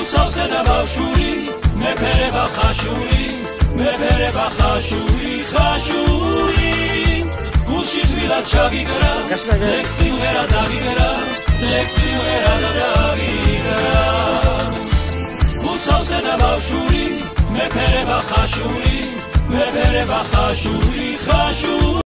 უცავსე და ბავშვური მეფერება ხაშური მეფერება ხაშური ხაშური გულში თბილად ჩაგიგრავს ლექსიმღერა დაგიგრავს ლექსიმღერა დაგიგრავს უცავსე და ბავშვური მეფერება ხაშური მეფერება ხაშური ხაშური